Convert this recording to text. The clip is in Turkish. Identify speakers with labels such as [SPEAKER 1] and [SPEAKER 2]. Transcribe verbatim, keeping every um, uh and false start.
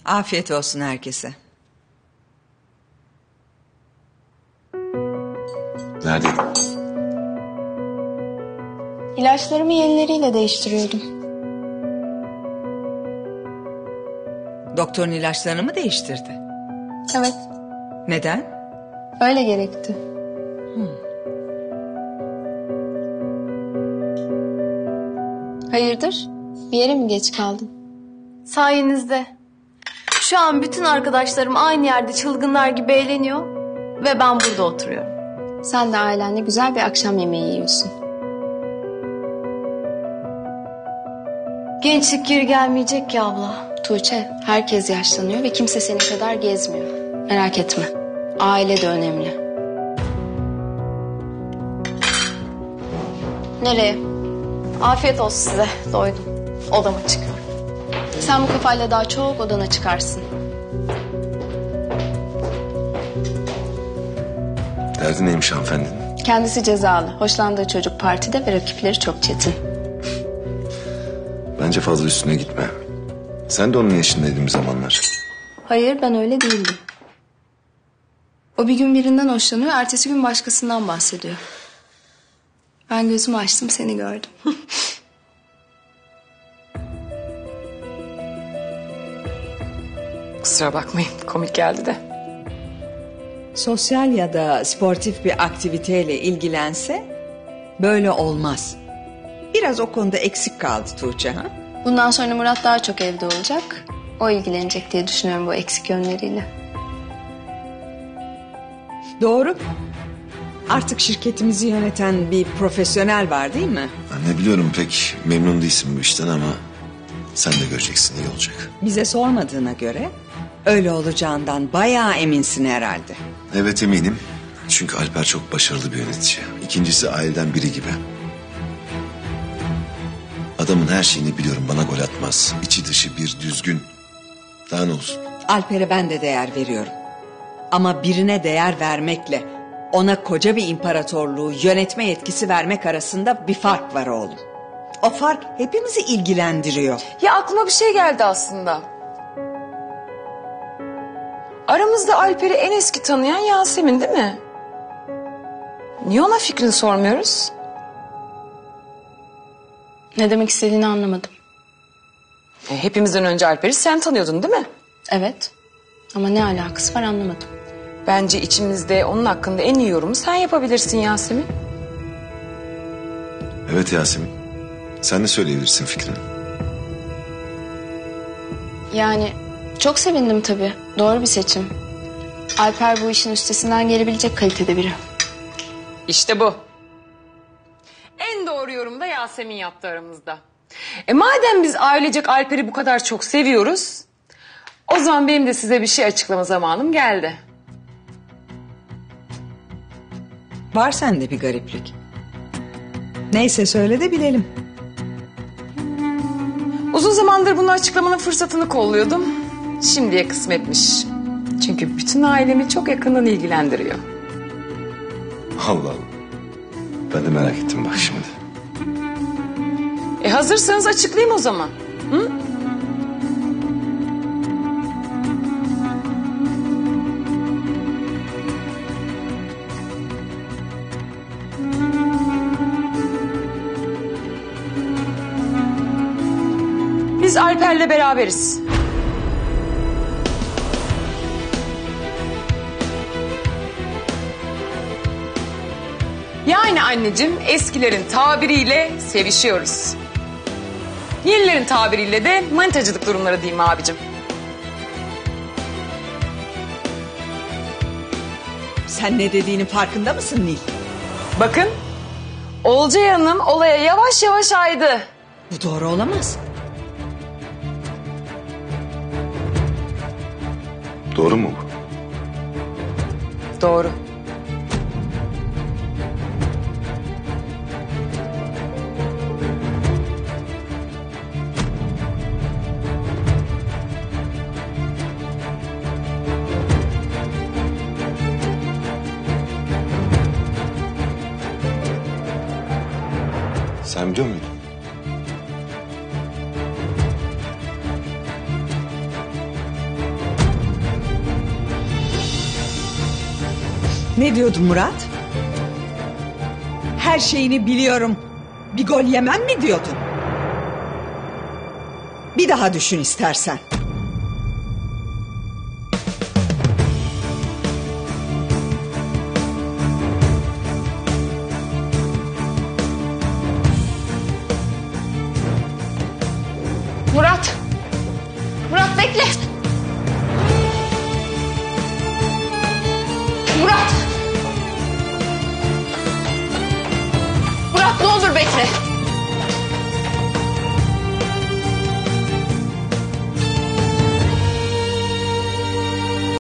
[SPEAKER 1] Afiyet olsun herkese.
[SPEAKER 2] Neredeydin?
[SPEAKER 3] İlaçlarımı yenileriyle değiştiriyordum.
[SPEAKER 1] Doktorun ilaçlarını mı değiştirdi?
[SPEAKER 3] Evet,
[SPEAKER 1] Neden?
[SPEAKER 3] öyle gerekti. Hayırdır? Bir yere mi geç kaldın?
[SPEAKER 4] Sayenizde. Şu an bütün arkadaşlarım aynı yerde çılgınlar gibi eğleniyor ve ben burada oturuyorum.
[SPEAKER 3] Sen de ailenle güzel bir akşam yemeği yiyorsun.
[SPEAKER 4] Gençlik geri gelmeyecek ki abla.
[SPEAKER 3] Tuğçe, herkes yaşlanıyor ve kimse senin kadar gezmiyor. Merak etme. Aile de önemli. Nereye?
[SPEAKER 4] Afiyet olsun size. Doydum. Odama çıkıyorum.
[SPEAKER 3] Sen bu kafayla daha çok odana çıkarsın.
[SPEAKER 2] Derdi neymiş hanımefendinin?
[SPEAKER 3] Kendisi cezalı. Hoşlandığı çocuk partide ve rakipleri çok çetin.
[SPEAKER 2] Bence fazla üstüne gitme. Sen de onun yaşındaydın bir zamanlar.
[SPEAKER 3] Hayır, ben öyle değildim. O bir gün birinden hoşlanıyor, ertesi gün başkasından bahsediyor. Ben gözümü açtım, seni gördüm.
[SPEAKER 5] Kusura bakmayın, komik geldi de.
[SPEAKER 1] Sosyal ya da sportif bir aktiviteyle ilgilense böyle olmaz. Biraz o konuda eksik kaldı Tuğçe, ha?
[SPEAKER 3] Bundan sonra Murat daha çok evde olacak. O ilgilenecek diye düşünüyorum bu eksik yönleriyle.
[SPEAKER 1] Doğru. Artık şirketimizi yöneten bir profesyonel var değil mi?
[SPEAKER 2] Ben ne biliyorum, pek memnun değilsin bu işten ama sen de göreceksin, iyi olacak.
[SPEAKER 1] Bize sormadığına göre öyle olacağından bayağı eminsin herhalde.
[SPEAKER 2] Evet, eminim. Çünkü Alper çok başarılı bir yönetici. İkincisi aileden biri gibi. Adamın her şeyini biliyorum, bana gol atmaz. İçi dışı bir düzgün. Daha ne olsun?
[SPEAKER 1] Alper'e ben de değer veriyorum. Ama birine değer vermekle ona koca bir imparatorluğu yönetme yetkisi vermek arasında bir fark var oğlum. O fark hepimizi ilgilendiriyor.
[SPEAKER 5] Ya aklıma bir şey geldi aslında. Aramızda Alper'i en eski tanıyan Yasemin değil mi? Niye ona fikrini sormuyoruz?
[SPEAKER 3] Ne demek istediğini anlamadım.
[SPEAKER 5] E, hepimizden önce Alper'i sen tanıyordun değil mi?
[SPEAKER 3] Evet. Ama ne alakası var anlamadım.
[SPEAKER 5] Bence içimizde onun hakkında en iyi yorumu sen yapabilirsin Yasemin.
[SPEAKER 2] Evet Yasemin. Sen de söyleyebilirsin fikrini.
[SPEAKER 3] Yani çok sevindim tabii. Doğru bir seçim. Alper bu işin üstesinden gelebilecek kalitede biri.
[SPEAKER 5] İşte bu. En doğru yorumu da Yasemin yaptı aramızda. E madem biz ailecek Alper'i bu kadar çok seviyoruz, o zaman benim de size bir şey açıklama zamanım geldi.
[SPEAKER 1] Var sende bir gariplik. Neyse söyle de bilelim.
[SPEAKER 5] Uzun zamandır bunu açıklamanın fırsatını kolluyordum. Şimdiye kısmetmiş. Çünkü bütün ailemi çok yakından ilgilendiriyor.
[SPEAKER 2] Allah Allah. Ben de merak ettim bak şimdi.
[SPEAKER 5] E hazırsanız açıklayayım o zaman. Hı? Biz Alper'le beraberiz. Yani anneciğim eskilerin tabiriyle sevişiyoruz. Yenilerin tabiriyle de manitacılık durumları diyeyim abicim.
[SPEAKER 1] Sen ne dediğinin farkında mısın Nil?
[SPEAKER 5] Bakın Olcay Hanım olaya yavaş yavaş aydı.
[SPEAKER 1] Bu doğru olamaz.
[SPEAKER 2] Doğru mu bu?
[SPEAKER 5] Doğru.
[SPEAKER 2] Sen biliyor muydun?
[SPEAKER 1] Ne diyordun Murat? Her şeyini biliyorum. Bir gol yemem mi diyordun? Bir daha düşün istersen.
[SPEAKER 4] Murat. Murat bekle. Murat. Murat ne olur bekle.